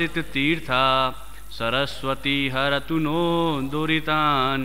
भासित तीर्था Saraswati हरतु no दुरितान्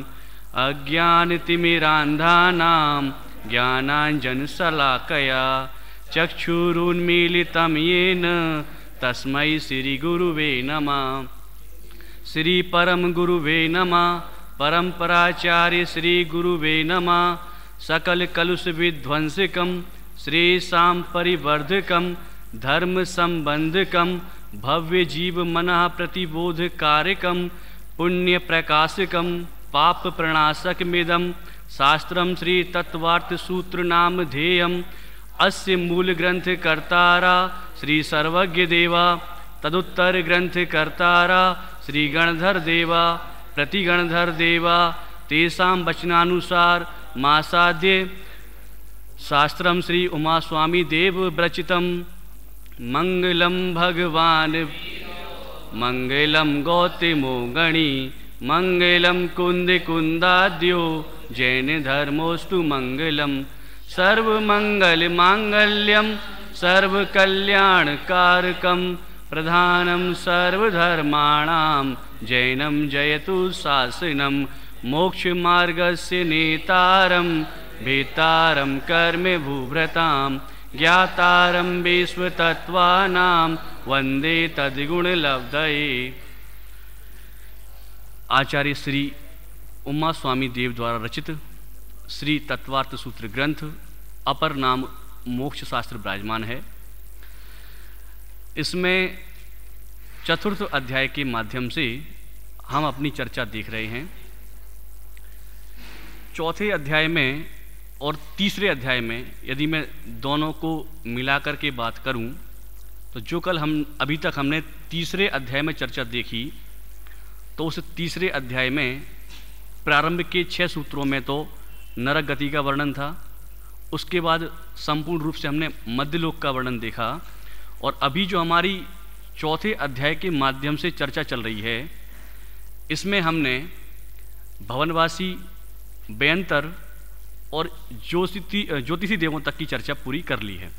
अज्ञानतिमिरान्धानां ज्ञानाञ्जनशलाकया चक्षुरुन्मीलितं येन तस्मै श्रीगुरुवे नमः। श्री परम गुरुवे नमः। परम्पराचार्य श्री गुरुवे नमः। सकल कलुष विध्वंसकं श्री साम परिवर्धकं धर्म संबंधकं भव्य जीव मनः प्रतिबोधकारकं पुण्य प्रकाशकं पाप प्रणाशकमिदं शास्त्रं श्री तत्वार्थ सूत्र नाम ध्येयम् अस्य मूल ग्रंथ कर्तारा श्री सर्वज्ञ देवा तदुत्तर ग्रंथ कर्तारा श्री गणधर देवा प्रतिगणधर देवा तेषां वचनानुसार मासाद्य शास्त्रं श्री उमा स्वामी देव व्रचितं मंगलम भगवान मंगलम गौतमो गणी मंगलम कुंद कुंदाद्यो जैन धर्मोस्तु मंगलम सर्वमंगल मांगल्यम सर्वकल्याणकारकं प्रधानं सर्वधर्माणां जैनं जयतु शासनं मोक्षमार्गस्य नेतारं भेतारं कर्म भूभृतां ज्ञातारं विश्वतत्त्वानां वंदे तद्गुणलब्धये। आचार्य श्री उमा स्वामी देव द्वारा रचित श्री तत्वार्थ सूत्र ग्रंथ अपर नाम मोक्ष शास्त्र विराजमान है। इसमें चतुर्थ अध्याय के माध्यम से हम अपनी चर्चा देख रहे हैं। चौथे अध्याय में और तीसरे अध्याय में यदि मैं दोनों को मिलाकर के बात करूं तो जो कल हम अभी तक हमने तीसरे अध्याय में चर्चा देखी तो उस तीसरे अध्याय में प्रारंभ के 6 सूत्रों में तो नरक गति का वर्णन था। उसके बाद संपूर्ण रूप से हमने मध्यलोक का वर्णन देखा और अभी जो हमारी चौथे अध्याय के माध्यम से चर्चा चल रही है इसमें हमने भवनवासी व्यंतर और ज्योतिषी देवों तक की चर्चा पूरी कर ली है।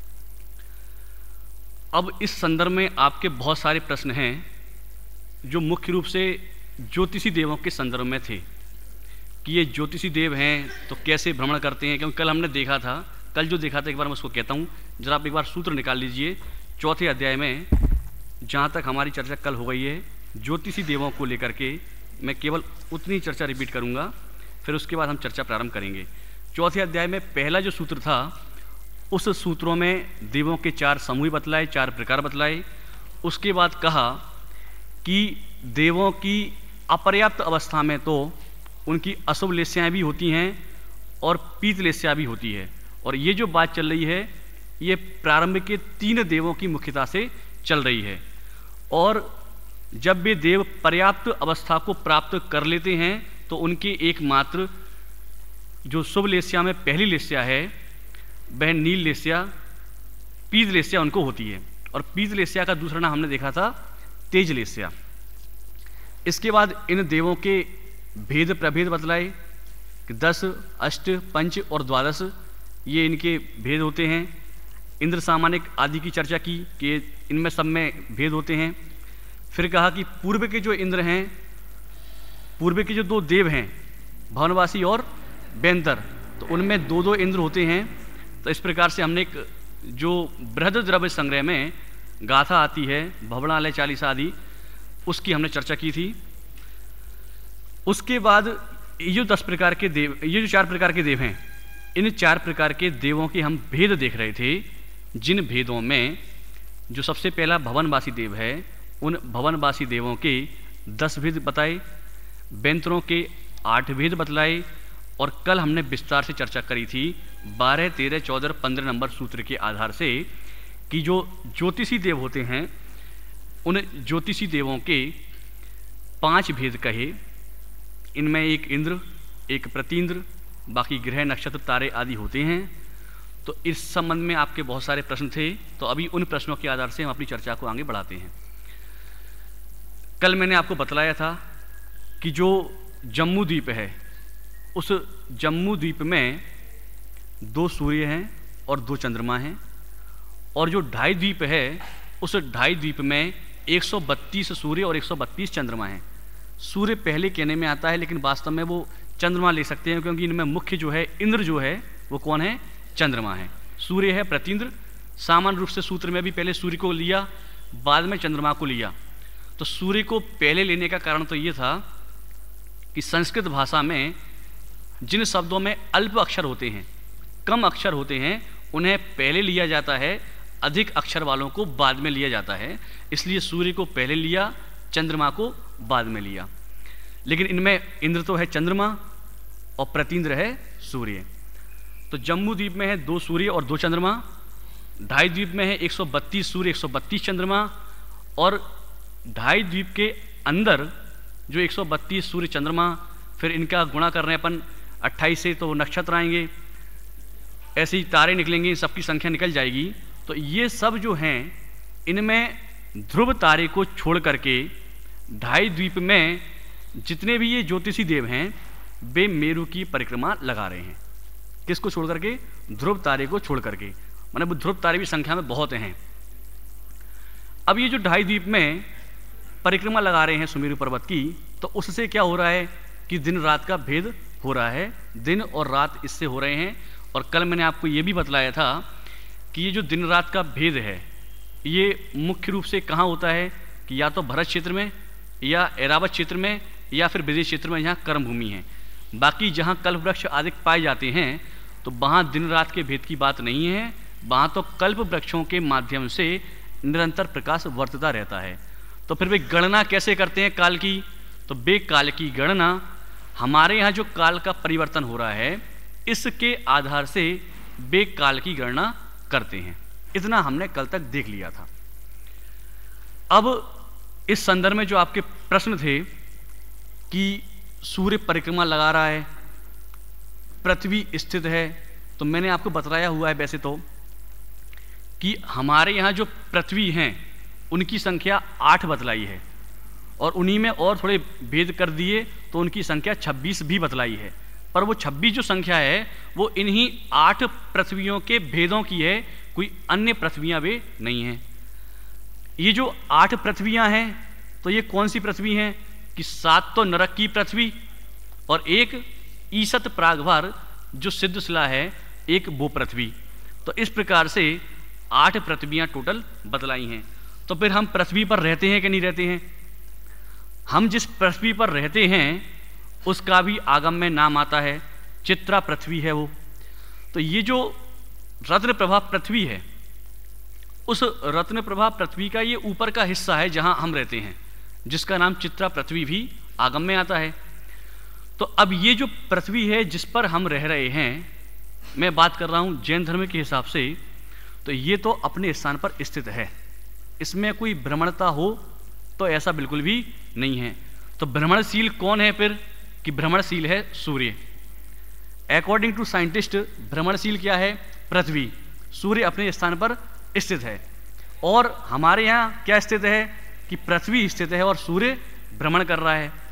अब इस संदर्भ में आपके बहुत सारे प्रश्न हैं जो मुख्य रूप से ज्योतिषी देवों के संदर्भ में थे कि ये ज्योतिषी देव हैं तो कैसे भ्रमण करते हैं, क्योंकि कल हमने देखा था, कल जो देखा था एक बार मैं उसको कहता हूँ, जरा आप एक बार सूत्र निकाल लीजिए चौथे अध्याय में जहाँ तक हमारी चर्चा कल हो गई है ज्योतिषी देवों को लेकर के मैं केवल उतनी चर्चा रिपीट करूँगा, फिर उसके बाद हम चर्चा प्रारंभ करेंगे। चौथे अध्याय में पहला जो सूत्र था उस सूत्रों में देवों के 4 समूह बतलाए, 4 प्रकार बतलाए। उसके बाद कहा कि देवों की अपर्याप्त अवस्था में तो उनकी अशुभ लेस्याएँ भी होती हैं और पीत लेस्या भी होती है, और ये जो बात चल रही है ये प्रारंभ के 3 देवों की मुख्यता से चल रही है। और जब वे देव पर्याप्त अवस्था को प्राप्त कर लेते हैं तो उनके एकमात्र जो शुभ लेस्या में पहली लेस्या है वह नील लेस्या, पीत लेस्या उनको होती है, और पीत लेस्या का दूसरा नाम हमने देखा था तेज लेस्या। इसके बाद इन देवों के भेद प्रभेद बतलाए कि 10, अष्ट, पंच और द्वादश ये इनके भेद होते हैं। इंद्र सामानिक आदि की चर्चा की कि इनमें सब में भेद होते हैं। फिर कहा कि पूर्व के जो इंद्र हैं, पूर्व के जो 2 देव हैं भवनवासी और व्यंतर, तो उनमें 2 इंद्र होते हैं। तो इस प्रकार से हमने एक जो बृहद द्रव्य संग्रह में गाथा आती है भवनालय चालीसा आदि, उसकी हमने चर्चा की थी। उसके बाद ये जो 10 प्रकार के देव, ये जो 4 प्रकार के देव हैं, इन 4 प्रकार के देवों के हम भेद देख रहे थे, जिन भेदों में जो सबसे पहला भवनवासी देव है उन भवनवासी देवों के 10 भेद बताए, व्यंतरों के 8 भेद बतलाए, और कल हमने विस्तार से चर्चा करी थी 12, 13, 14 और 15 नंबर सूत्र के आधार से कि जो ज्योतिषी देव होते हैं उन ज्योतिषी देवों के 5 भेद कहे। इनमें एक इंद्र, एक प्रतीन्द्र, बाकी ग्रह नक्षत्र तारे आदि होते हैं। तो इस संबंध में आपके बहुत सारे प्रश्न थे, तो अभी उन प्रश्नों के आधार से हम अपनी चर्चा को आगे बढ़ाते हैं। कल मैंने आपको बतलाया था कि जो जम्मू द्वीप है उस जम्मू द्वीप में 2 सूर्य हैं और 2 चंद्रमा हैं, और जो ढाई द्वीप है उस ढाई द्वीप में 132 सूर्य और 132 चंद्रमा हैं। सूर्य पहले कहने में आता है, लेकिन वास्तव में वो चंद्रमा ले सकते हैं, क्योंकि इनमें मुख्य जो है इंद्र जो है वो कौन है? चंद्रमा है। सूर्य है प्रतींद्र। सामान्य रूप से सूत्र में भी पहले सूर्य को लिया, बाद में चंद्रमा को लिया। तो सूर्य को पहले लेने का कारण तो ये था कि संस्कृत भाषा में जिन शब्दों में अल्प अक्षर होते हैं, कम अक्षर होते हैं, उन्हें पहले लिया जाता है, अधिक अक्षर वालों को बाद में लिया जाता है। इसलिए सूर्य को पहले लिया, चंद्रमा को बाद में लिया। लेकिन इनमें इंद्र तो है चंद्रमा और प्रतींद्र है सूर्य। तो जम्बू द्वीप में है 2 सूर्य और 2 चंद्रमा। ढाई द्वीप में है 132 सूर्य 132 चंद्रमा। और ढाई द्वीप के अंदर जो 132 सूर्य चंद्रमा, फिर इनका गुणा कर रहे हैं अपन 28 से, तो नक्षत्र आएंगे, ऐसे ही तारे निकलेंगे, सबकी संख्या निकल जाएगी। तो ये सब जो हैं, इनमें ध्रुव तारे को छोड़ करके ढाई द्वीप में जितने भी ये ज्योतिषी देव हैं, वे मेरु की परिक्रमा लगा रहे हैं। किसको छोड़ करके? ध्रुव तारे को छोड़ करके। माने ध्रुव तारे भी संख्या में बहुत हैं। अब ये जो ढाई द्वीप में परिक्रमा लगा रहे हैं सुमेरु पर्वत की, तो उससे क्या हो रहा है कि दिन रात का भेद हो रहा है, दिन और रात इससे हो रहे हैं। और कल मैंने आपको ये भी बतलाया था कि ये जो दिन रात का भेद है, ये मुख्य रूप से कहाँ होता है कि या तो भरत क्षेत्र में, या ऐरावत क्षेत्र में, या फिर विदेश क्षेत्र में, यहाँ कर्म भूमि है। बाकी जहाँ कल्प वृक्ष आदि पाए जाते हैं, तो वहाँ दिन रात के भेद की बात नहीं है। वहाँ तो कल्प वृक्षों के माध्यम से निरंतर प्रकाश वर्तता रहता है। तो फिर वे गणना कैसे करते हैं काल की? तो वे काल की गणना, हमारे यहाँ जो काल का परिवर्तन हो रहा है, इसके आधार से वे काल की गणना करते हैं। इतना हमने कल तक देख लिया था। अब इस संदर्भ में जो आपके प्रश्न थे कि सूर्य परिक्रमा लगा रहा है, पृथ्वी स्थित है, तो मैंने आपको बतलाया हुआ है वैसे तो कि हमारे यहाँ जो पृथ्वी हैं उनकी संख्या 8 बतलाई है, और उन्हीं में और थोड़े भेद कर दिए तो उनकी संख्या 26 भी बतलाई है। पर वो 26 जो संख्या है वो इन्हीं 8 पृथ्वियों के भेदों की है, कोई अन्य पृथ्वियाँ वे नहीं हैं। ये जो 8 पृथ्वियाँ हैं, तो ये कौन सी पृथ्वी हैं कि 7 तो नरक की पृथ्वी, और एक ईसत प्रागभार जो सिद्ध शिला है, एक वो पृथ्वी। तो इस प्रकार से 8 पृथ्वियाँ टोटल बतलाई हैं। तो फिर हम पृथ्वी पर रहते हैं कि नहीं रहते हैं? हम जिस पृथ्वी पर रहते हैं उसका भी आगम में नाम आता है, चित्रा पृथ्वी है वो। तो ये जो रत्न प्रभा पृथ्वी है, उस रत्न प्रभा पृथ्वी का ये ऊपर का हिस्सा है जहां हम रहते हैं, जिसका नाम चित्रा पृथ्वी भी आगम में आता है। तो अब ये जो पृथ्वी है जिस पर हम रह रहे हैं, मैं बात कर रहा हूं जैन धर्म के हिसाब से, तो ये तो अपने स्थान पर स्थित है, इसमें कोई भ्रमणता हो तो ऐसा बिल्कुल भी नहीं है। तो भ्रमणशील कौन है फिर? कि भ्रमणशील है सूर्य। अकॉर्डिंग टू साइंटिस्ट भ्रमणशील क्या है? पृथ्वी। सूर्य अपने स्थान पर स्थित है। और हमारे यहाँ क्या स्थित है कि पृथ्वी स्थित है और सूर्य भ्रमण कर रहा है।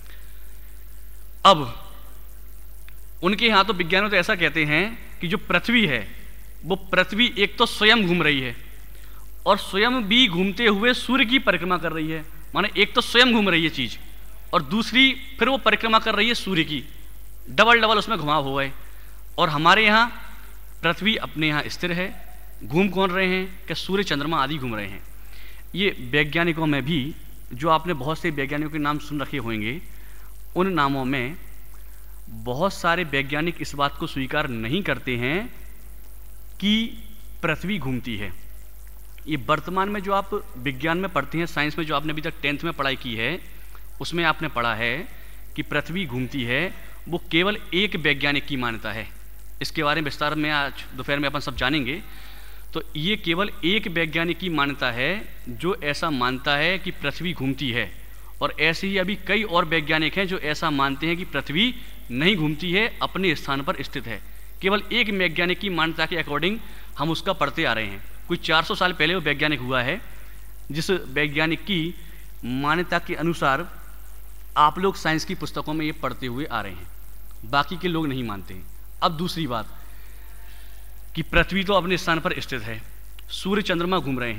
अब उनके यहाँ तो विज्ञानी तो ऐसा कहते हैं कि जो पृथ्वी है वो पृथ्वी एक तो स्वयं घूम रही है और स्वयं भी घूमते हुए सूर्य की परिक्रमा कर रही है। माने एक तो स्वयं घूम रही है चीज और दूसरी फिर वो परिक्रमा कर रही है सूर्य की, डबल डबल उसमें घुमाव हुआ है। और हमारे यहाँ पृथ्वी अपने यहाँ स्थिर है। घूम कौन रहे हैं? कि सूर्य चंद्रमा आदि घूम रहे हैं। ये वैज्ञानिकों में भी, जो आपने बहुत से वैज्ञानिकों के नाम सुन रखे होंगे, उन नामों में बहुत सारे वैज्ञानिक इस बात को स्वीकार नहीं करते हैं कि पृथ्वी घूमती है। ये वर्तमान में जो आप विज्ञान में पढ़ते हैं, साइंस में जो आपने अभी तक 10th में पढ़ाई की है, उसमें आपने पढ़ा है कि पृथ्वी घूमती है, वो केवल एक वैज्ञानिक की मान्यता है। इसके बारे में विस्तार में आज दोपहर में अपन सब जानेंगे। तो ये केवल एक वैज्ञानिक की मान्यता है जो ऐसा मानता है कि पृथ्वी घूमती है, और ऐसे ही अभी कई और वैज्ञानिक हैं जो ऐसा मानते हैं कि पृथ्वी नहीं घूमती है, अपने स्थान पर स्थित है। केवल एक वैज्ञानिक की मान्यता के अकॉर्डिंग हम उसका पढ़ते आ रहे हैं। कोई 400 साल पहले वो वैज्ञानिक हुआ है, जिस वैज्ञानिक की मान्यता के अनुसार आप लोग साइंस की पुस्तकों में ये पढ़ते हुए आ रहे हैं, बाकी के लोग नहीं मानते हैं। अब दूसरी बात कि पृथ्वी तो अपने स्थान पर स्थित है, सूर्य चंद्रमा घूम रहे हैं,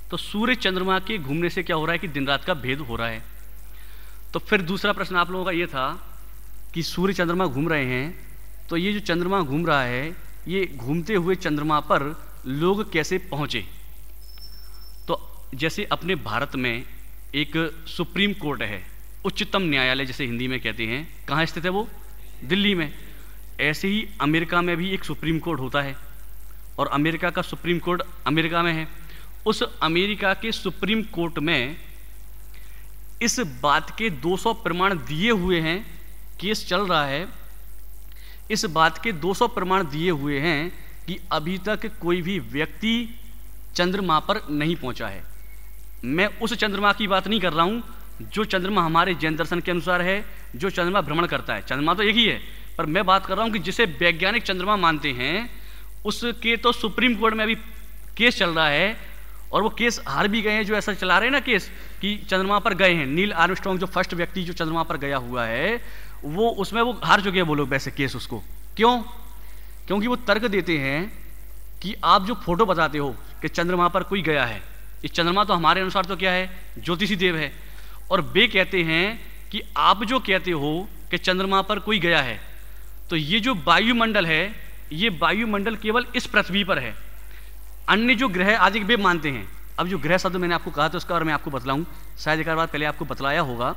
तो सूर्य चंद्रमा के घूमने से क्या हो रहा है कि दिन रात का भेद हो रहा है। तो फिर दूसरा प्रश्न आप लोगों का ये था कि सूर्य चंद्रमा घूम रहे हैं, तो ये जो चंद्रमा घूम रहा है, ये घूमते हुए चंद्रमा पर लोग कैसे पहुँचे। तो जैसे अपने भारत में एक सुप्रीम कोर्ट है, उच्चतम न्यायालय जिसे हिंदी में कहते हैं, कहाँ स्थित है वो? दिल्ली में। ऐसे ही अमेरिका में भी एक सुप्रीम कोर्ट होता है और अमेरिका का सुप्रीम कोर्ट अमेरिका में है। उस अमेरिका के सुप्रीम कोर्ट में इस बात के 200 प्रमाण दिए हुए हैं, केस चल रहा है, इस बात के 200 प्रमाण दिए हुए हैं कि अभी तक कोई भी व्यक्ति चंद्रमा पर नहीं पहुंचा है। मैं उस चंद्रमा की बात नहीं कर रहा हूं जो चंद्रमा हमारे जैन दर्शन के अनुसार है, जो चंद्रमा भ्रमण करता है। चंद्रमा तो एक ही है, पर मैं बात कर रहा हूं कि जिसे वैज्ञानिक चंद्रमा मानते हैं, उसके तो सुप्रीम कोर्ट में अभी केस चल रहा है और वो केस हार भी गए हैं। जो ऐसा चला रहे हैं ना केस कि चंद्रमा पर गए हैं, नील आर्मस्ट्रॉन्ग जो फर्स्ट व्यक्ति जो चंद्रमा पर गया हुआ है, वो उसमें वो हार चुके हैं वो लोग वैसे केस उसको। क्यों? क्योंकि वो तर्क देते हैं कि आप जो फोटो बताते हो कि चंद्रमा पर कोई गया है, इस चंद्रमा तो हमारे अनुसार तो क्या है? ज्योतिषी देव है। और वे कहते हैं कि आप जो कहते हो कि चंद्रमा पर कोई गया है, तो ये जो वायुमंडल है, ये वायुमंडल केवल इस पृथ्वी पर है। अन्य जो ग्रह आदि वे मानते हैं। अब जो ग्रह शब्द मैंने आपको कहा था उसका और मैं आपको बतलाऊं, शायद एक बार पहले आपको बतलाया होगा।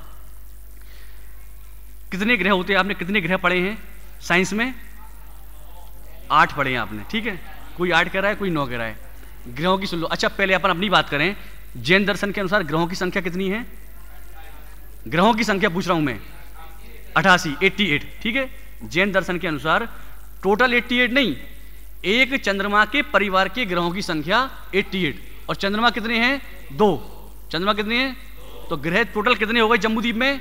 कितने ग्रह होते हैं? आपने कितने ग्रह पढ़े हैं साइंस में? 8 पढ़े हैं आपने, ठीक है। कोई 8 कह रहा है, कोई 9 कह रहा है। ग्रहों की सुन लो। अच्छा, पहले अपन अपनी बात करें। जैन दर्शन के अनुसार ग्रहों की संख्या कितनी है? ग्रहों की संख्या पूछ रहा हूं मैं, 88, ठीक है। जैन दर्शन के अनुसार टोटल 88 नहीं, एक चंद्रमा के परिवार के ग्रहों की संख्या 88। और चंद्रमा कितने हैं? 2। चंद्रमा कितने हैं? तो ग्रह टोटल कितने हो गए जम्बूद्वीप में?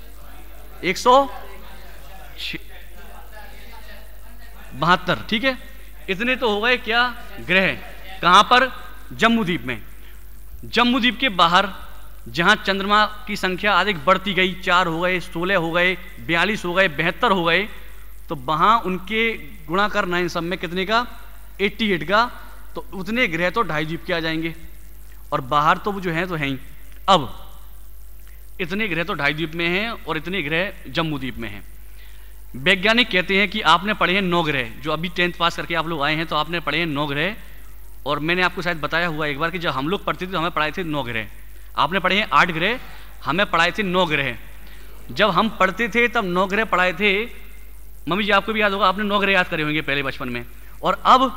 172, ठीक है। इतने तो हो गए क्या ग्रह। कहां पर? जम्बूद्वीप में। जम्बूद्वीप के बाहर जहां चंद्रमा की संख्या अधिक बढ़ती गई, 4 हो गए, 16 हो गए, 42 हो गए, 72 हो गए, तो वहां उनके गुणा करना इन सब में कितने का? 88 का। तो उतने ग्रह तो ढाई द्वीप के आ जाएंगे और बाहर तो वो जो हैं तो हैं ही। अब इतने ग्रह तो ढाई द्वीप में हैं और इतने ग्रह जम्बूद्वीप में हैं। वैज्ञानिक कहते हैं कि आपने पढ़े हैं 9 ग्रह, जो अभी 10th पास करके आप लोग आए हैं, तो आपने पढ़े हैं 9 ग्रह। और मैंने आपको शायद बताया हुआ एक बार कि जब हम लोग पढ़ते थे तो हमें पढ़ाए थे 9 ग्रह। आपने पढ़े हैं 8 ग्रह, हमें पढ़ाए थे 9 ग्रह। जब हम पढ़ते थे तब 9 ग्रह पढ़ाए थे। मम्मी जी आपको भी याद होगा, आपने 9 ग्रह याद करे होंगे पहले बचपन में। और अब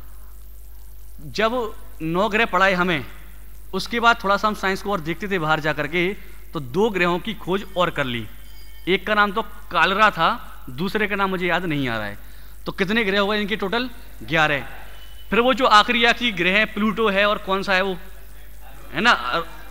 जब 9 ग्रह पढ़ाए हमें, उसके बाद थोड़ा सा हम साइंस को और देखते थे बाहर जा करके, तो 2 ग्रहों की खोज और कर ली। एक का नाम तो कालरा था, दूसरे का नाम मुझे याद नहीं आ रहा है। तो कितने ग्रह हो गए इनके टोटल? 11। फिर वो जो आखिरी ग्रह है प्लूटो है, और कौन सा है वो, है ना,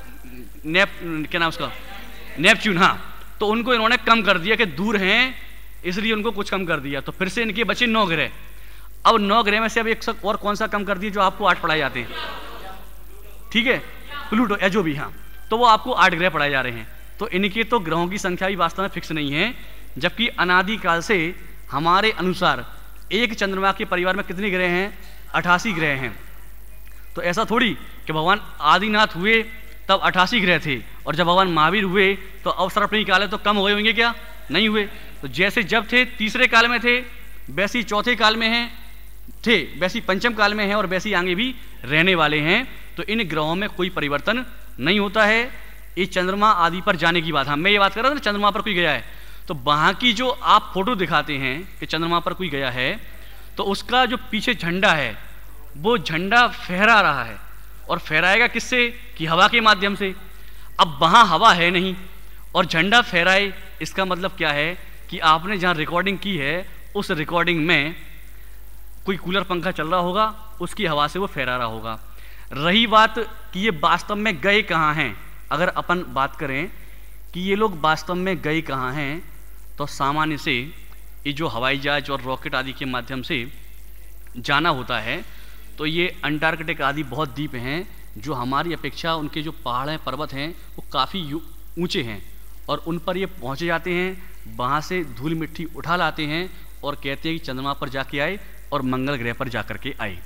क्या नाम उसका, नेपच्यून। हाँ, तो उनको इन्होंने कम कर दिया कि दूर हैं, इसलिए उनको कुछ कम कर दिया। तो फिर से इनके बचे 9 ग्रह। अब 9 ग्रह में से अब एक और कौन सा कम कर दिया जो आपको 8 पढ़ाए जाते हैं? ठीक है, प्लूटो या जो भी। हाँ, तो वो आपको 8 ग्रह पढ़ाए जा रहे हैं। तो इनके तो ग्रहों की संख्या भी वास्तव में फिक्स नहीं है, जबकि अनादिकाल से हमारे अनुसार एक चंद्रमा के परिवार में कितने ग्रह हैं? 88 ग्रह हैं। तो ऐसा थोड़ी कि भगवान आदिनाथ हुए तब 88 ग्रह थे, और जब भगवान महावीर हुए तो अवसर्पणी काल है तो कम हुए होंगे क्या? नहीं हुए। तो जैसे जब थे तीसरे काल में थे, वैसी चौथे काल में हैं थे, वैसी पंचम काल में हैं, और वैसी आगे भी रहने वाले हैं। तो इन ग्रहों में कोई परिवर्तन नहीं होता है। ये चंद्रमा आदि पर जाने की बात, हाँ मैं ये बात कर रहा था ना, चंद्रमा पर कोई गया है, तो वहाँ की जो आप फोटो दिखाते हैं कि चंद्रमा पर कोई गया है, तो उसका जो पीछे झंडा है वो झंडा फहरा रहा है। और फहराएगा किससे? कि हवा के माध्यम से। अब वहाँ हवा है नहीं और झंडा फहराए, इसका मतलब क्या है कि आपने जहाँ रिकॉर्डिंग की है उस रिकॉर्डिंग में कोई कूलर पंखा चल रहा होगा, उसकी हवा से वो फहरा रहा होगा। रही बात कि ये वास्तव में गए कहाँ हैं, अगर अपन बात करें कि ये लोग वास्तव में गए कहाँ हैं, तो सामान्य से ये जो हवाई जहाज और रॉकेट आदि के माध्यम से जाना होता है, तो ये अंटार्कटिक आदि बहुत द्वीप हैं जो हमारी अपेक्षा उनके जो पहाड़ हैं, पर्वत हैं, वो काफ़ी ऊंचे हैं, और उन पर ये पहुँचे जाते हैं, वहाँ से धूल मिट्टी उठा लाते हैं और कहते हैं कि चंद्रमा पर जाके आए और मंगल ग्रह पर जा कर के आए।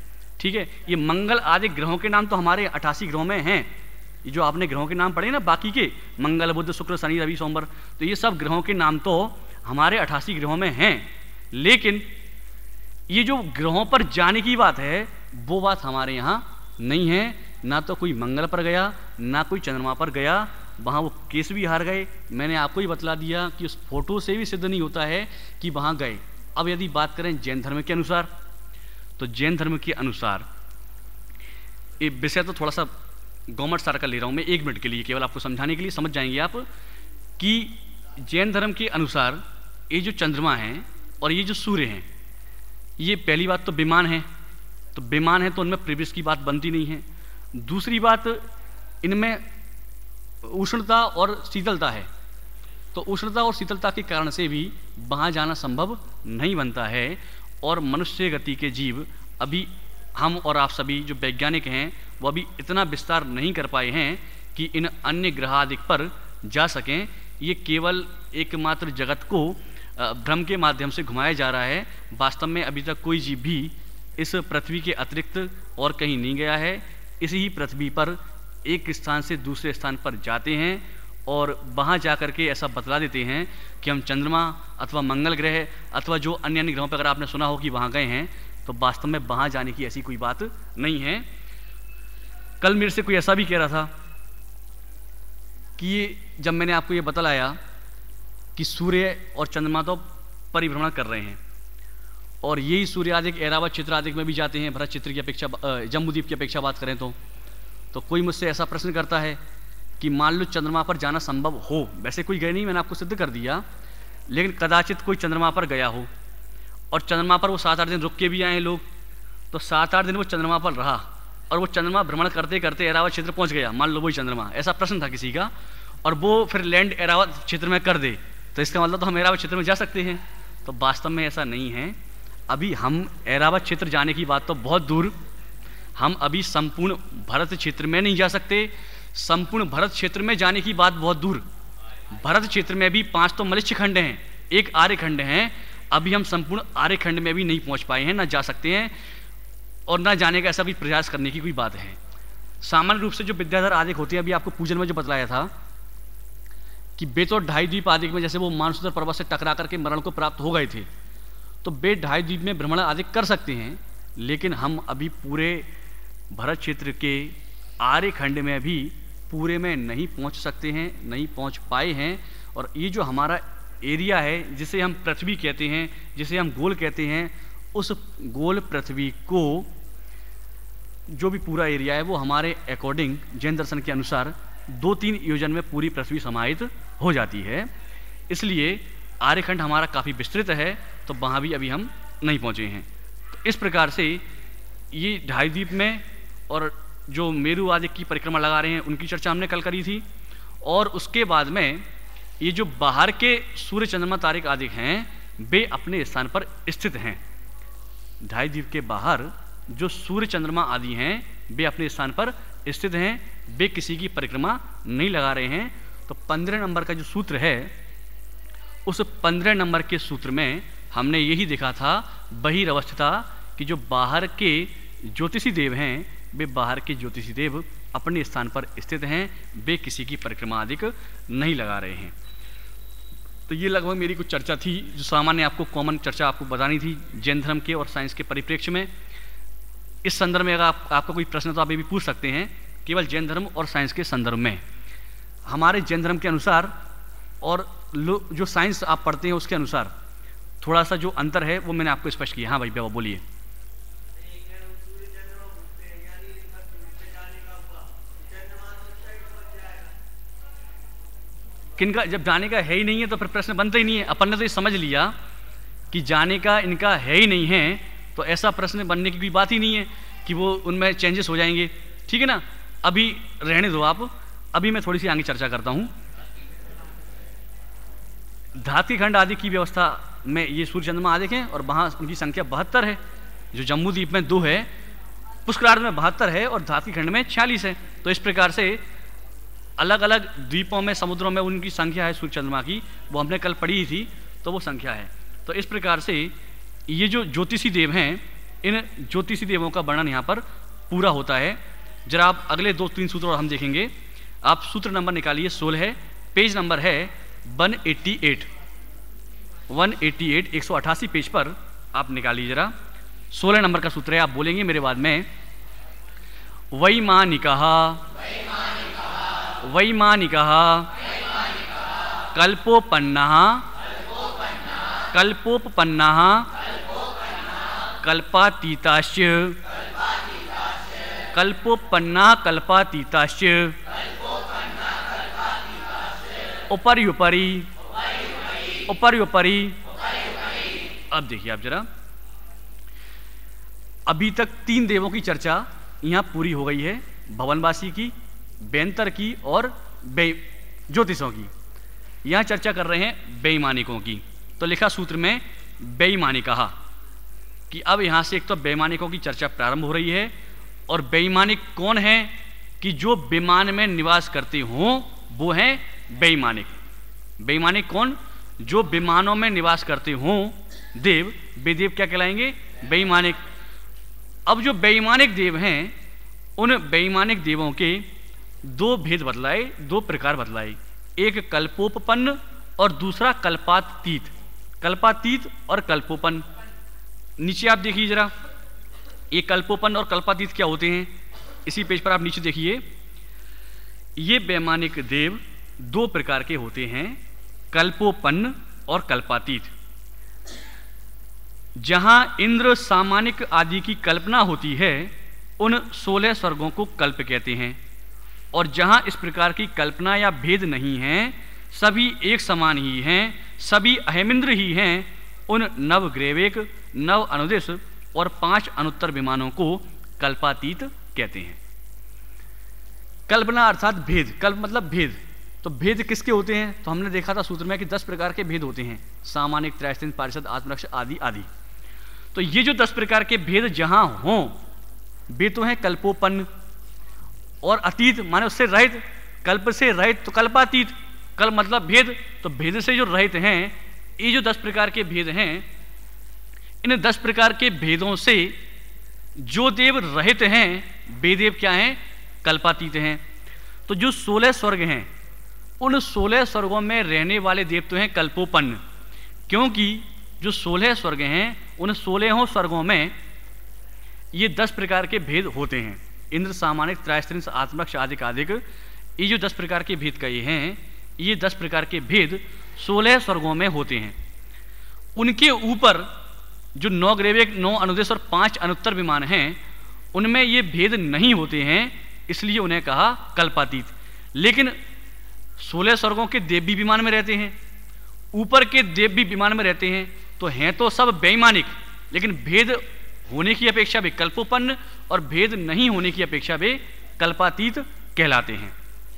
ठीक है। ये मंगल आदि ग्रहों के नाम तो हमारे 88 ग्रहों में हैं। ये जो आपने ग्रहों के नाम पढ़े ना बाकी के, मंगल बुध शुक्र शनि रवि सोमवार, तो ये सब ग्रहों के नाम तो हमारे 88 ग्रहों में हैं। लेकिन ये जो ग्रहों पर जाने की बात है वो बात हमारे यहाँ नहीं है। ना तो कोई मंगल पर गया, ना कोई चंद्रमा पर गया, वहाँ वो केस भी हार गए। मैंने आपको ही बतला दिया कि उस फोटो से भी सिद्ध नहीं होता है कि वहाँ गए। अब यदि बात करें जैन धर्म के अनुसार, तो जैन धर्म के अनुसार ये विषय तो थोड़ा सा गवर्नमेंट सारा का ले रहा हूँ मैं 1 मिनट के लिए, केवल आपको समझाने के लिए, समझ जाएंगे आप कि जैन धर्म के अनुसार ये जो चंद्रमा है और ये जो सूर्य हैं, ये पहली बात तो विमान है, तो विमान है तो उनमें प्रवेश की बात बनती नहीं है। दूसरी बात, इनमें उष्णता और शीतलता है, तो उष्णता और शीतलता के कारण से भी वहाँ जाना संभव नहीं बनता है। और मनुष्य गति के जीव अभी हम और आप सभी जो वैज्ञानिक हैं वो अभी इतना विस्तार नहीं कर पाए हैं कि इन अन्य ग्रह आदि पर जा सकें। ये केवल एकमात्र जगत को भ्रम के माध्यम से घुमाया जा रहा है। वास्तव में अभी तक कोई जीव भी इस पृथ्वी के अतिरिक्त और कहीं नहीं गया है। इसी ही पृथ्वी पर एक स्थान से दूसरे स्थान पर जाते हैं और वहाँ जा कर के ऐसा बतला देते हैं कि हम चंद्रमा अथवा मंगल ग्रह अथवा जो अन्य अन्य ग्रहों पर अगर आपने सुना हो कि वहाँ गए हैं, तो वास्तव में वहाँ जाने की ऐसी कोई बात नहीं है। कल मेरे से कोई ऐसा भी कह रहा था कि जब मैंने आपको ये बतलाया कि सूर्य और चंद्रमा तो परिभ्रमण कर रहे हैं और यही सूर्य आदि ऐरावत क्षेत्र आदि में भी जाते हैं, भरत क्षेत्र की अपेक्षा, जम्बूद्वीप की अपेक्षा बात करें तो कोई मुझसे ऐसा प्रश्न करता है कि मान लो चंद्रमा पर जाना संभव हो, वैसे कोई गए नहीं, मैंने आपको सिद्ध कर दिया, लेकिन कदाचित कोई चंद्रमा पर गया हो और चंद्रमा पर वो 7-8 दिन रुक के भी आए लोग, तो 7-8 दिन वो चंद्रमा पर रहा और वो चंद्रमा भ्रमण करते करते ऐरावत क्षेत्र पहुंच गया, मान लो वही चंद्रमा, ऐसा प्रश्न था किसी का, और वो फिर लैंड ऐरावत क्षेत्र में कर दे, तो इसका मतलब तो हम ऐरावत क्षेत्र में जा सकते हैं। तो वास्तव में ऐसा नहीं है। अभी हम ऐरावत क्षेत्र जाने की बात तो बहुत दूर, हम अभी संपूर्ण भरत क्षेत्र में नहीं जा सकते। संपूर्ण भरत क्षेत्र में जाने की बात बहुत दूर। भरत क्षेत्र में भी 5 तो मलक्ष्य खंड हैं, 1 आर्यखंड हैं। अभी हम संपूर्ण आर्यखंड में भी नहीं पहुंच पाए हैं, ना जा सकते हैं और ना जाने का ऐसा भी प्रयास करने की कोई बात है। सामान्य रूप से जो विद्याधर आदि होते हैं, अभी आपको पूजन में जो बतलाया था कि बेत और ढाई द्वीप आदि में जैसे वो मानसूदर पर्वत से टकरा करके मरण को प्राप्त हो गए थे, तो बेत ढाई द्वीप में भ्रमण आदि कर सकते हैं। लेकिन हम अभी पूरे भरत क्षेत्र के आर्यखंड में भी पूरे में नहीं पहुंच सकते हैं, नहीं पहुंच पाए हैं। और ये जो हमारा एरिया है जिसे हम पृथ्वी कहते हैं, जिसे हम गोल कहते हैं, उस गोल पृथ्वी को जो भी पूरा एरिया है वो हमारे अकॉर्डिंग जैन दर्शन के अनुसार 2-3 योजन में पूरी पृथ्वी समाहित हो जाती है। इसलिए आर्यखंड हमारा काफ़ी विस्तृत है, तो वहाँ भी अभी हम नहीं पहुँचे हैं। तो इस प्रकार से ये ढाई द्वीप में और जो मेरू आदि की परिक्रमा लगा रहे हैं उनकी चर्चा हमने कल करी थी। और उसके बाद में ये जो बाहर के सूर्य चंद्रमा तारिक आदि हैं वे अपने स्थान पर स्थित हैं। ढाई द्वीप के बाहर जो सूर्य चंद्रमा आदि हैं वे अपने स्थान पर स्थित हैं, वे किसी की परिक्रमा नहीं लगा रहे हैं। तो 15 नंबर का जो सूत्र है, उस 15 नंबर के सूत्र में हमने यही देखा था बहिरवस्थिता कि जो बाहर के ज्योतिषी देव हैं वे बाहर के ज्योतिषी देव अपने स्थान पर स्थित हैं, वे किसी की परिक्रमा अधिक नहीं लगा रहे हैं। तो ये लगभग मेरी कुछ चर्चा थी जो सामान्य आपको कॉमन चर्चा आपको बतानी थी जैन धर्म के और साइंस के परिप्रेक्ष्य में। इस संदर्भ में अगर आपका कोई प्रश्न तो आप ये भी पूछ सकते हैं, केवल जैन धर्म और साइंस के संदर्भ में। हमारे जैन धर्म के अनुसार और जो साइंस आप पढ़ते हैं उसके अनुसार थोड़ा सा जो अंतर है वो मैंने आपको स्पष्ट किया। हाँ भाई बाबा बोलिए। किनका जब जाने का है ही नहीं है तो फिर प्रश्न बनता ही नहीं है। अपन ने तो ये समझ लिया कि जाने का इनका है ही नहीं है, तो ऐसा प्रश्न बनने की कोई बात ही नहीं है कि वो उनमें चेंजेस हो जाएंगे। ठीक है ना, अभी रहने दो आप, अभी मैं थोड़ी सी आगे चर्चा करता हूँ। धातु खंड आदि की व्यवस्था में ये सूर्य चंद्रमा आदि हैं और वहाँ उनकी संख्या 72 है। जो जम्मू द्वीप में 2 है, पुष्करार्ध में 72 है और धातु खंड में 46 है। तो इस प्रकार से अलग अलग द्वीपों में, समुद्रों में उनकी संख्या है सूर्य चंद्रमा की, वो हमने कल पढ़ी ही थी, तो वो संख्या है। तो इस प्रकार से ये जो ज्योतिषी देव हैं इन ज्योतिषी देवों का वर्णन यहाँ पर पूरा होता है। जरा आप अगले 2-3 सूत्र और हम देखेंगे। आप सूत्र नंबर निकालिए 16, पेज नंबर है 188, 188 पेज पर आप निकालिए जरा। 16 नंबर का सूत्र है, आप बोलेंगे मेरे बाद में। वैमानिकः वैमानिकः कल्पोपन्नः कल्पोपन्नः कल्पातीताश्च कल्पोपन्नः कल्पातीताश्च उपरि उपरि उपरि उपरि। अब देखिए आप जरा, अभी तक 3 देवों की चर्चा यहाँ पूरी हो गई है, भवनवासी की, बेंतर की और ज्योतिषों की। यहाँ चर्चा कर रहे हैं बेईमानिकों की। तो लिखा सूत्र में बेईमानिकः कि अब यहाँ से एक तो बेईमानिकों की चर्चा प्रारंभ हो रही है। और बेईमानिक कौन है कि जो विमान में निवास करते हों, वो हैं बेईमानिक। बेईमानिक कौन? जो विमानों में निवास करते हों देव, वे देव क्या कहलाएंगे? बेईमानिक। अब जो बेईमानिक देव हैं, उन बेईमानिक देवों के 2 भेद बतलाए, 2 प्रकार बतलाए। एक कल्पोपन्न और दूसरा कल्पातीत। कल्पातीत और कल्पोपन्न। नीचे आप देखिए जरा, ये कल्पोपन्न और कल्पातीत क्या होते हैं, इसी पेज पर आप नीचे देखिए। ये बेईमानिक देव 2 प्रकार के होते हैं, कल्पोपन्न और कल्पातीत। जहां इंद्र सामानिक आदि की कल्पना होती है, उन 16 स्वर्गों को कल्प कहते हैं। और जहां इस प्रकार की कल्पना या भेद नहीं है, सभी एक समान ही हैं, सभी अहेमिंद्र ही हैं, उन नवग्रेवेक, 9 अनुदिश और 5 अनुत्तर विमानों को कल्पातीत कहते हैं। कल्पना अर्थात भेद, कल्प मतलब भेद। तो भेद किसके होते हैं? तो हमने देखा था सूत्र में कि 10 प्रकार के भेद होते हैं, सामानिक, त्रैस्थिन, पारिषद, आत्मरक्ष आदि आदि। तो ये जो 10 प्रकार के भेद जहां हों, वे तो हैं कल्पोपन्न। और अतीत माने उससे रहित, कल्प से रहित तो कल्पातीत। कल्प मतलब भेद, तो भेद से जो रहित हैं, ये जो 10 प्रकार के भेद हैं, इन 10 प्रकार के भेदों से जो देव रहित हैं, वे देव क्या हैं? कल्पातीत हैं। तो जो 16 स्वर्ग हैं, उन 16 स्वर्गों में रहने वाले देव तो हैं कल्पोपन्न। क्योंकि जो 16 स्वर्ग हैं, उन 16 स्वर्गों में ये 10 प्रकार के भेद होते हैं। इंद्र, सामानिक, त्रैस्त्रिंश, आत्मरक्ष आदिक आदिक, ये जो 10 प्रकार के भेद कहे हैं, ये 10 प्रकार के भेद 16 स्वर्गों में होते हैं। उनके ऊपर जो 9 ग्रेवेक, 9 अनुदेश और 5 अनुत्तर विमान हैं, उनमें ये भेद नहीं होते हैं, इसलिए उन्हें कहा कल्पातीत। लेकिन 16 स्वर्गों के देव भी विमान में रहते हैं, ऊपर के देव भी विमान में रहते हैं। तो हैं तो सब बेईमानिक, लेकिन भेद होने की अपेक्षा वे कल्पोपन्न और भेद नहीं होने की अपेक्षा वे कल्पातीत कहलाते हैं।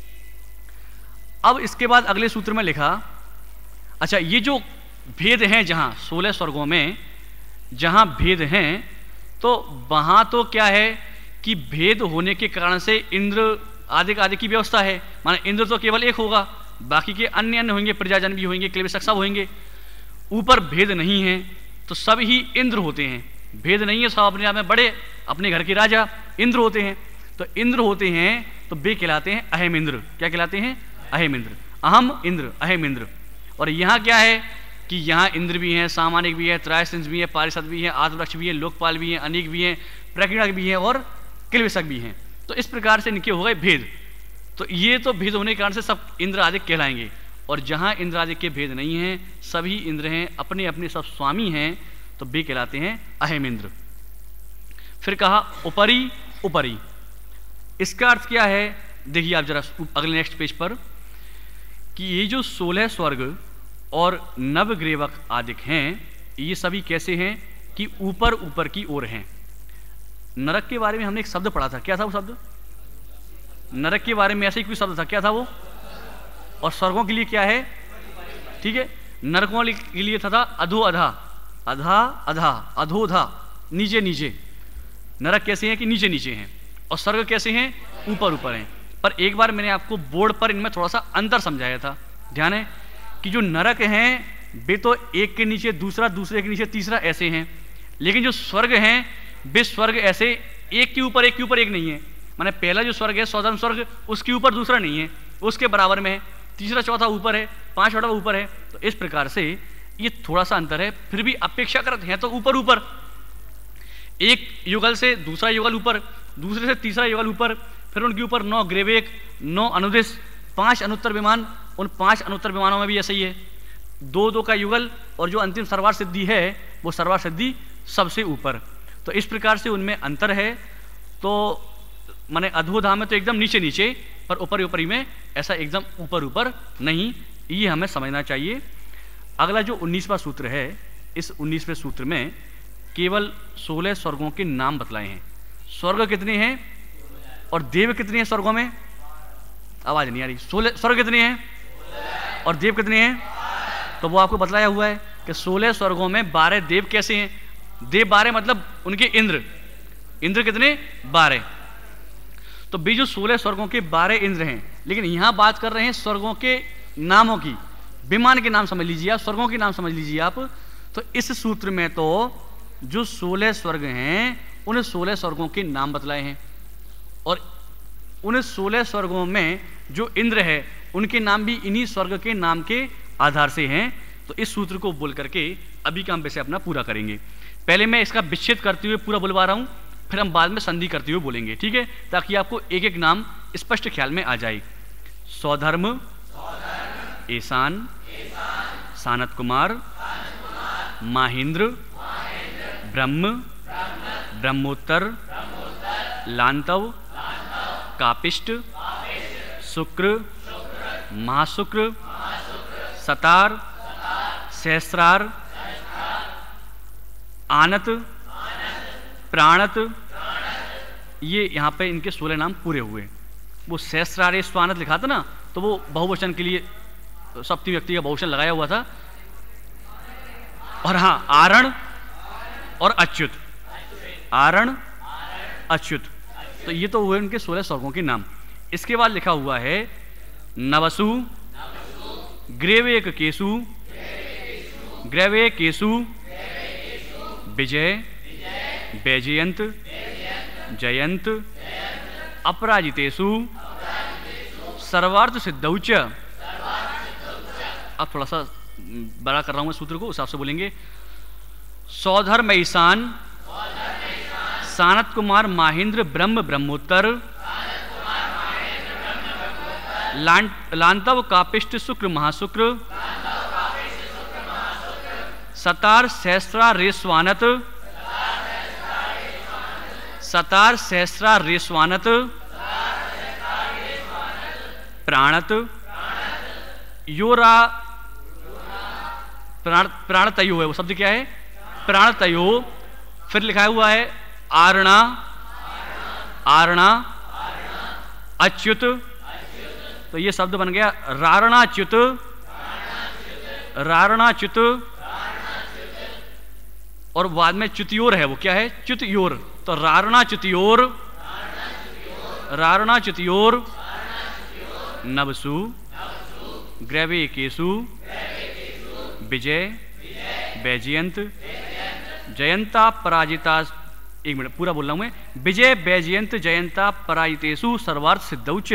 अब इसके बाद अगले सूत्र में लिखा, अच्छा ये जो भेद हैं, जहां 16 स्वर्गों में जहां भेद हैं, तो वहां तो क्या है कि भेद होने के कारण से इंद्र आदि आदि की व्यवस्था है। माने इंद्र तो केवल एक होगा, बाकी के अन्य अन्य होंगे, प्रजाजन भी होंगे, क्लेबसक सब होंगे। ऊपर भेद नहीं है तो सब ही इंद्र होते हैं। भेद नहीं है, सब अपने आप में बड़े, अपने घर के राजा इंद्र होते हैं। तो इंद्र होते हैं तो वे कहलाते हैं अहम इंद्र। क्या कहलाते हैं? अहम इंद्र। अहम इंद्र, अहम इंद्र। और यहाँ क्या है कि यहाँ इंद्र भी हैं, सामानिक भी है, त्रैस्त्रिंश भी है, पारिषद भी है, आत्मरक्ष भी है, लोकपाल भी हैं, अनेक भी हैं, प्रकीर्णक भी हैं और क्लेबसक भी हैं। तो इस प्रकार से इनके हो गए भेद। तो ये तो भेद होने के कारण से सब इंद्र आदि कहलाएंगे। और जहाँ इंद्र आदि के भेद नहीं हैं, सभी इंद्र हैं, अपने अपने सब स्वामी हैं, तो वे कहलाते हैं अहम इंद्र। फिर कहा उपरी उपरी। इसका अर्थ क्या है? देखिए आप जरा अगले नेक्स्ट पेज पर कि ये जो 16 स्वर्ग और नवग्रेवक आदिक हैं, ये सभी कैसे हैं कि ऊपर ऊपर की ओर हैं। नरक के बारे में हमने एक शब्द पढ़ा था, क्या था वो शब्द? नरक के बारे में ऐसे ही कोई शब्द था, क्या था वो? और स्वर्गों के लिए क्या है? ठीक है, नरकों के लिए था अधो अधा, अधा अधा, अधोधा, नीचे नीचे। नरक कैसे हैं कि नीचे नीचे हैं, और स्वर्ग कैसे हैं? ऊपर ऊपर हैं। पर एक बार मैंने आपको बोर्ड पर इनमें थोड़ा सा अंतर समझाया था, ध्यान है कि जो नरक हैं वे तो एक के नीचे दूसरा, दूसरे के नीचे तीसरा ऐसे हैं, लेकिन जो स्वर्ग हैं वे स्वर्ग ऐसे एक के ऊपर एक नहीं है, माने पहला जो स्वर्ग है सौधर्म स्वर्ग, उसके ऊपर दूसरा नहीं है, उसके बराबर में है, तीसरा चौथा ऊपर है, पांचवा ऊपर है। तो इस प्रकार से ये थोड़ा सा अंतर है, फिर भी अपेक्षाकृत है तो ऊपर ऊपर, एक युगल से दूसरा युगल ऊपर, दूसरे से तीसरा युगल ऊपर, फिर उनके ऊपर 9 ग्रेवेक, 9 अनुदिश, 5 अनुत्तर विमान, उन 5 अनुत्तर विमानों में भी ऐसा ही है, 2-2 का युगल, और जो अंतिम सर्वार सिद्धि है वो सर्वार सिद्धि सबसे ऊपर। तो इस प्रकार से उनमें अंतर है। तो माने अधोधाम में तो एकदम नीचे नीचे, पर ऊपर ऊपरी में ऐसा एकदम ऊपर ऊपर नहीं, ये हमें समझना चाहिए। अगला जो 19वां सूत्र है, इस 19वें सूत्र में केवल 16 स्वर्गों के नाम बतलाए हैं। स्वर्ग कितने हैं और देव कितने हैं स्वर्गों में? आवाज नहीं आ रही। 16 स्वर्ग कितने हैं और देव कितने हैं? तो वो आपको बतलाया हुआ है कि 16 स्वर्गों में 12 देव कैसे हैं? देव 12 मतलब उनके इंद्र, इंद्र कितने? 12। तो भी जो 16 स्वर्गों के 12 इंद्र हैं, लेकिन यहां बात कर रहे हैं स्वर्गों के नामों की। विमान के नाम समझ लीजिए आप, स्वर्गों के नाम समझ लीजिए आप। तो इस सूत्र में तो जो 16 स्वर्ग हैं उन 16 स्वर्गों के नाम बतलाए हैं, और उन 16 स्वर्गों में जो इंद्र है उनके नाम भी इन्हीं स्वर्ग के नाम के आधार से हैं। तो इस सूत्र को बोल करके अभी का हम वैसे अपना पूरा करेंगे। पहले मैं इसका विच्छेद करते हुए पूरा बुलवा रहा हूं, फिर हम बाद में संधि करते हुए बोलेंगे, ठीक है, ताकि आपको एक एक नाम स्पष्ट ख्याल में आ जाए। सौधर्म, ईशान, सानत कुमार, माहिंद्र, ब्रह्म, ब्रह्मोत्तर, लांतव, कापिष्ट, शुक्र, महाशुक्र, सतार, सहस्रार, आनत, प्राणत, ये यहाँ पे इनके 16 नाम पूरे हुए। वो सहस्रार स्वानत लिखा था ना, तो वो बहुवचन के लिए सप्तमी व्यक्ति का बहुवचन लगाया हुआ था। और हाँ, आरण और अच्युत, आरण अच्युत, तो ये तो हुए उनके 16 स्वर्गों के नाम। इसके बाद लिखा हुआ है नवसु, ग्रेवेक केसु, ग्रेवे केसु, विजय, वैजयंत, जयंत, अपराजितेषु, सर्वार्थ सिद्धौच। अब थोड़ा सा बड़ा कर रहा हूं मैं सूत्र को, उस हिसाब से बोलेंगे। सौधर्म ईशान, सानत कुमार माहिंद्र ब्रह्म ब्रह्मोत्तर, लांतव कापिष्ट शुक्र महाशुक्र, सतार सहस्रा रेस्वानत, सतार सहस्रा रेस्वानत, प्राणत, योरा, प्राणतयो है वो शब्द, क्या है? प्राणतयो। फिर लिखा हुआ है आरणा, आरणा, अच्युत, तो ये शब्द बन गया रारणाच्युत, रारणाच्युत। और बाद में च्युतियोर है, वो क्या है? च्युतियोर। तो रारणाच्युतियोर, रारणाच्युतियोर, नवसु, ग्रैवेकेशु, विजय, वैजयंत, जयंता पराजिता। एक मिनट पूरा बोल रहा हूं मैं। विजय वैजयंत जयंता पराजितेषु सर्वार्थ सिद्धौच।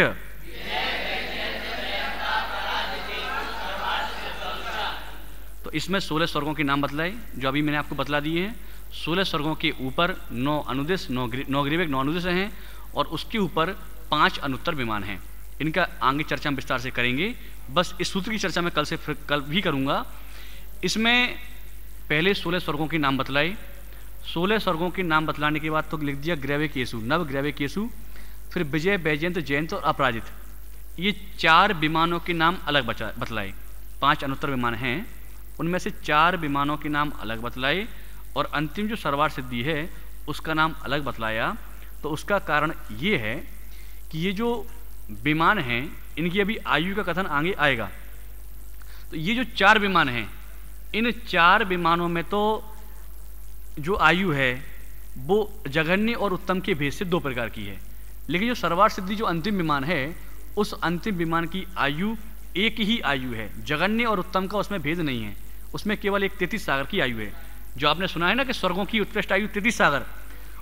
तो इसमें 16 स्वर्गों के नाम बतलाए, जो अभी मैंने आपको बतला दिए हैं। 16 स्वर्गों के ऊपर 9 अनुदेश, 9 ग्रीवेक, 9 अनुदेश हैं, और उसके ऊपर 5 अनुत्तर विमान हैं। इनका आगे चर्चा हम विस्तार से करेंगे। बस इस सूत्र की चर्चा मैं कल भी करूंगा। इसमें पहले 16 स्वर्गों के नाम बतलाए। 16 स्वर्गों के नाम बतलाने के बाद तो लिख दिया ग्रैवेकेशु, नव ग्रैवेकेशु, फिर विजय, वैजयंत, जयंत और अपराजित। ये 4 विमानों के नाम अलग बतलाए। 5 अनुत्तर विमान हैं, उनमें से 4 विमानों के नाम अलग बतलाए, और अंतिम जो सर्वार सिद्धि है उसका नाम अलग बतलाया। तो उसका कारण ये है कि ये जो विमान हैं इनकी अभी आयु का कथन आगे आएगा। तो ये जो 4 विमान हैं, इन 4 विमानों में तो जो आयु है वो जघन्य और उत्तम के भेद से 2 प्रकार की है, लेकिन जो सर्वार सिद्धि जो अंतिम विमान है उस अंतिम विमान की आयु एक ही आयु है। जघन्य और उत्तम का उसमें भेद नहीं है, उसमें केवल एक 33 सागर की आयु है। जो आपने सुना है ना कि स्वर्गों की उत्कृष्ट आयु 33 सागर,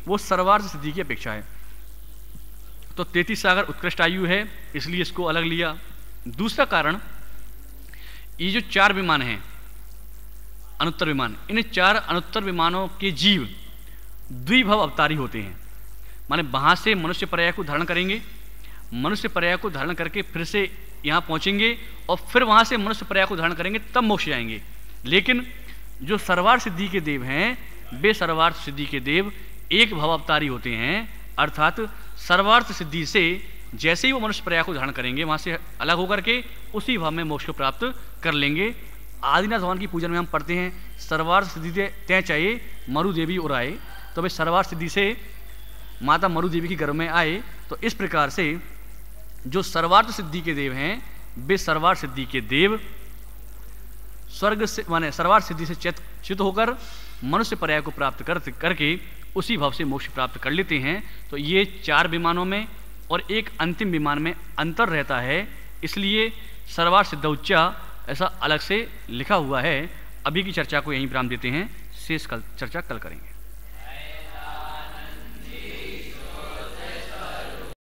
वो सर्वार्थ सिद्धि की अपेक्षा है। तो 33 सागर उत्कृष्ट आयु है, इसलिए इसको अलग लिया। दूसरा कारण, ये जो 4 विमान हैं अनुत्तर विमान, इन 4 अनुत्तर विमानों के जीव द्विभव अवतारी होते हैं। माने वहाँ से मनुष्य पर्याय को धारण करेंगे, मनुष्य पर्याय को धारण करके फिर से यहाँ पहुँचेंगे और फिर वहाँ से मनुष्य पर्याय को धारण करेंगे, तब मोक्ष जाएंगे। लेकिन जो सर्वार्थ सिद्धि के देव हैं, वे सर्वार्थ सिद्धि के देव एक भव अवतारी होते हैं, अर्थात सर्वार्थ सिद्धि से जैसे ही वो मनुष्य पर्याय को धारण करेंगे, वहाँ से अलग होकर के उसी भाव में मोक्ष को प्राप्त कर लेंगे। आदिनाथ भगवान की पूजन में हम पढ़ते हैं, सर्वार्थ सिद्धि तय चाहिए मरु देवी उराए। तो वे सर्वार्थ सिद्धि से माता मरु देवी के गर्भ में आए। तो इस प्रकार से जो सर्वार्थ सिद्धि के देव हैं, वे सर्वार्थ सिद्धि के देव स्वर्ग से माने सर्वार्थ सिद्धि से च्युत होकर मनुष्य पर्याय को प्राप्त करके उसी भाव से मोक्ष प्राप्त कर लेते हैं। तो ये 4 विमानों में और एक अंतिम विमान में अंतर रहता है, इसलिए सर्वार्थ सिद्धौच्चा ऐसा अलग से लिखा हुआ है। अभी की चर्चा को यहीं विराम देते हैं, शेष चर्चा कल करेंगे।